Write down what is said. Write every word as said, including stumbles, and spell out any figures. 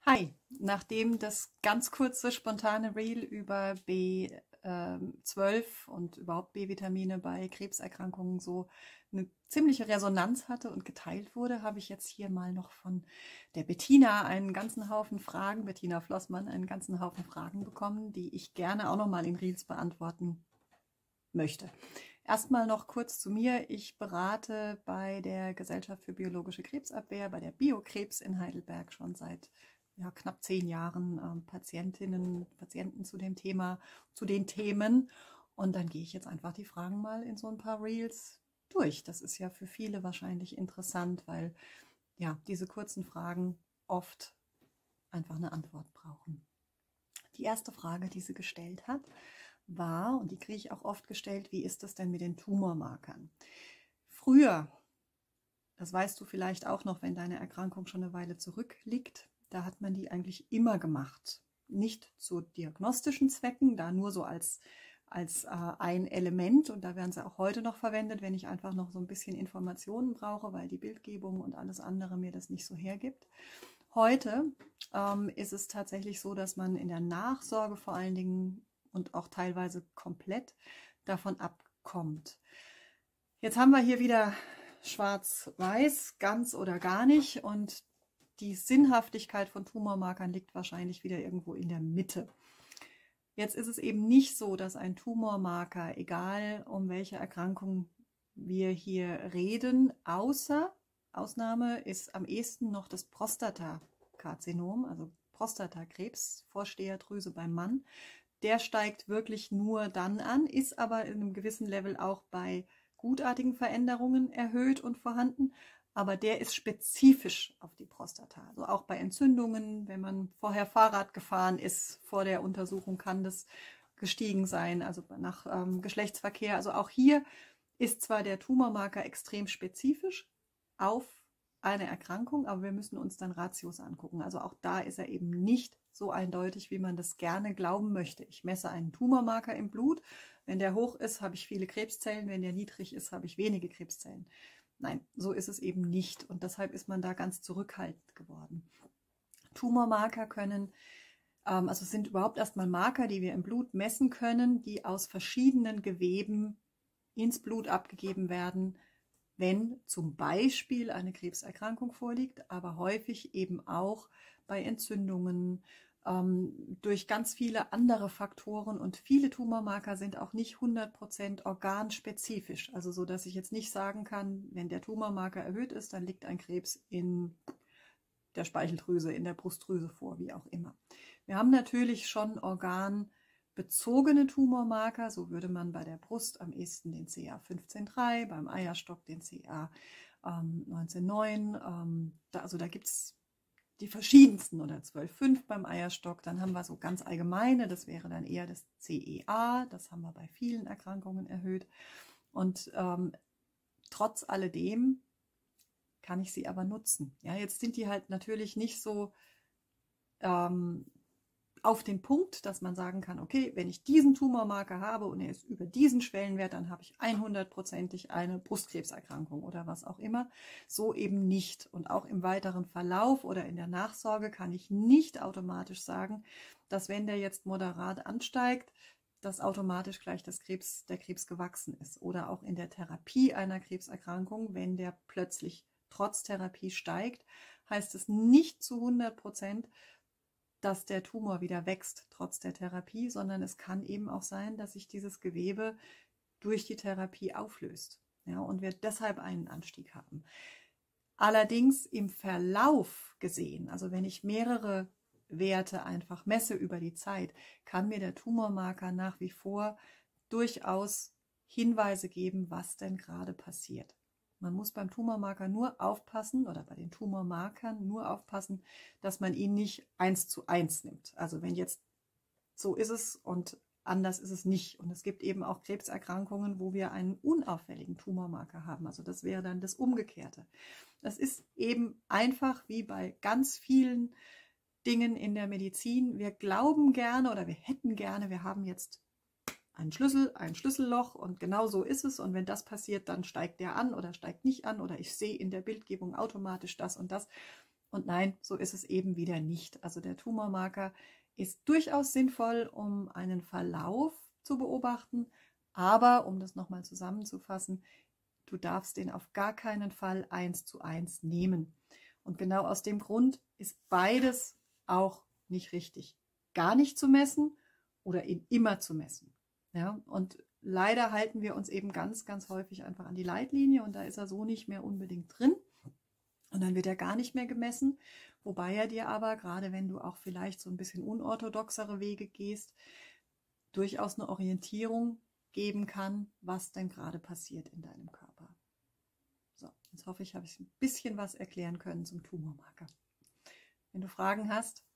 Hi, nachdem das ganz kurze, spontane Reel über B zwölf und überhaupt B-Vitamine bei Krebserkrankungen so eine ziemliche Resonanz hatte und geteilt wurde, habe ich jetzt hier mal noch von der Bettina einen ganzen Haufen Fragen, Bettina Flossmann, einen ganzen Haufen Fragen bekommen, die ich gerne auch noch mal in Reels beantworten möchte. Erstmal noch kurz zu mir. Ich berate bei der Gesellschaft für biologische Krebsabwehr, bei der Biokrebs in Heidelberg schon seit ja, knapp zehn Jahren ähm, Patientinnen, Patienten zu dem Thema, zu den Themen. Und dann gehe ich jetzt einfach die Fragen mal in so ein paar Reels durch. Das ist ja für viele wahrscheinlich interessant, weil ja diese kurzen Fragen oft einfach eine Antwort brauchen. Die erste Frage, die sie gestellt hat, war, und die kriege ich auch oft gestellt, wie ist das denn mit den Tumormarkern? Früher, das weißt du vielleicht auch noch, wenn deine Erkrankung schon eine Weile zurückliegt, da hat man die eigentlich immer gemacht. Nicht zu diagnostischen Zwecken, da nur so als, als äh, ein Element, und da werden sie auch heute noch verwendet, wenn ich einfach noch so ein bisschen Informationen brauche, weil die Bildgebung und alles andere mir das nicht so hergibt. Heute ähm, ist es tatsächlich so, dass man in der Nachsorge vor allen Dingen und auch teilweise komplett davon abkommt. Jetzt haben wir hier wieder schwarz-weiß, ganz oder gar nicht, und die Sinnhaftigkeit von Tumormarkern liegt wahrscheinlich wieder irgendwo in der Mitte. Jetzt ist es eben nicht so, dass ein Tumormarker, egal um welche Erkrankung wir hier reden, außer, Ausnahme ist am ehesten noch das Prostatakarzinom, also Prostatakrebs, Vorsteherdrüse beim Mann. Der steigt wirklich nur dann an, ist aber in einem gewissen Level auch bei gutartigen Veränderungen erhöht und vorhanden. Aber der ist spezifisch auf die Prostata. Also auch bei Entzündungen, wenn man vorher Fahrrad gefahren ist, vor der Untersuchung kann das gestiegen sein, also nach ähm, Geschlechtsverkehr. Also auch hier ist zwar der Tumormarker extrem spezifisch auf eine Erkrankung, aber wir müssen uns dann Ratios angucken. Also auch da ist er eben nicht so eindeutig, wie man das gerne glauben möchte. Ich messe einen Tumormarker im Blut. Wenn der hoch ist, habe ich viele Krebszellen. Wenn der niedrig ist, habe ich wenige Krebszellen. Nein, so ist es eben nicht. Und deshalb ist man da ganz zurückhaltend geworden. Tumormarker können, ähm, also sind überhaupt erstmal Marker, die wir im Blut messen können, die aus verschiedenen Geweben ins Blut abgegeben werden, wenn zum Beispiel eine Krebserkrankung vorliegt, aber häufig eben auch bei Entzündungen, ähm, durch ganz viele andere Faktoren, und viele Tumormarker sind auch nicht hundert Prozent organspezifisch, also so, dass ich jetzt nicht sagen kann, wenn der Tumormarker erhöht ist, dann liegt ein Krebs in der Speicheldrüse, in der Brustdrüse vor, wie auch immer. Wir haben natürlich schon organbezogene Tumormarker, so würde man bei der Brust am ehesten den C A fünfzehn Punkt drei, beim Eierstock den C A ähm, neunzehn Punkt neun, ähm, da, also da gibt es die verschiedensten, oder zwölf Punkt fünf beim Eierstock. Dann haben wir so ganz allgemeine, das wäre dann eher das C E A, das haben wir bei vielen Erkrankungen erhöht. Und ähm, trotz alledem kann ich sie aber nutzen. Ja, jetzt sind die halt natürlich nicht so ähm, auf den Punkt, dass man sagen kann, okay, wenn ich diesen Tumormarker habe und er ist über diesen Schwellenwert, dann habe ich hundertprozentig eine Brustkrebserkrankung oder was auch immer. So eben nicht. Und auch im weiteren Verlauf oder in der Nachsorge kann ich nicht automatisch sagen, dass wenn der jetzt moderat ansteigt, dass automatisch gleich das Krebs, der Krebs gewachsen ist. Oder auch in der Therapie einer Krebserkrankung, wenn der plötzlich trotz Therapie steigt, heißt es nicht zu hundert Prozent, dass der Tumor wieder wächst, trotz der Therapie, sondern es kann eben auch sein, dass sich dieses Gewebe durch die Therapie auflöst, ja, und wir deshalb einen Anstieg haben. Allerdings im Verlauf gesehen, also wenn ich mehrere Werte einfach messe über die Zeit, kann mir der Tumormarker nach wie vor durchaus Hinweise geben, was denn gerade passiert. Man muss beim Tumormarker nur aufpassen, oder bei den Tumormarkern nur aufpassen, dass man ihn nicht eins zu eins nimmt. Also wenn jetzt so ist es und anders ist es nicht. Und es gibt eben auch Krebserkrankungen, wo wir einen unauffälligen Tumormarker haben. Also das wäre dann das Umgekehrte. Das ist eben einfach wie bei ganz vielen Dingen in der Medizin. Wir glauben gerne oder wir hätten gerne, wir haben jetzt einen Schlüssel, ein Schlüsselloch, und genau so ist es. Und wenn das passiert, dann steigt der an oder steigt nicht an, oder ich sehe in der Bildgebung automatisch das und das. Und nein, so ist es eben wieder nicht. Also der Tumormarker ist durchaus sinnvoll, um einen Verlauf zu beobachten, aber um das nochmal zusammenzufassen, du darfst den auf gar keinen Fall eins zu eins nehmen. Und genau aus dem Grund ist beides auch nicht richtig. Gar nicht zu messen oder ihn immer zu messen. Ja, und leider halten wir uns eben ganz, ganz häufig einfach an die Leitlinie und da ist er so nicht mehr unbedingt drin. Und dann wird er gar nicht mehr gemessen, wobei er dir aber, gerade wenn du auch vielleicht so ein bisschen unorthodoxere Wege gehst, durchaus eine Orientierung geben kann, was denn gerade passiert in deinem Körper. So, jetzt hoffe ich, habe ich ein bisschen was erklären können zum Tumormarker. Wenn du Fragen hast,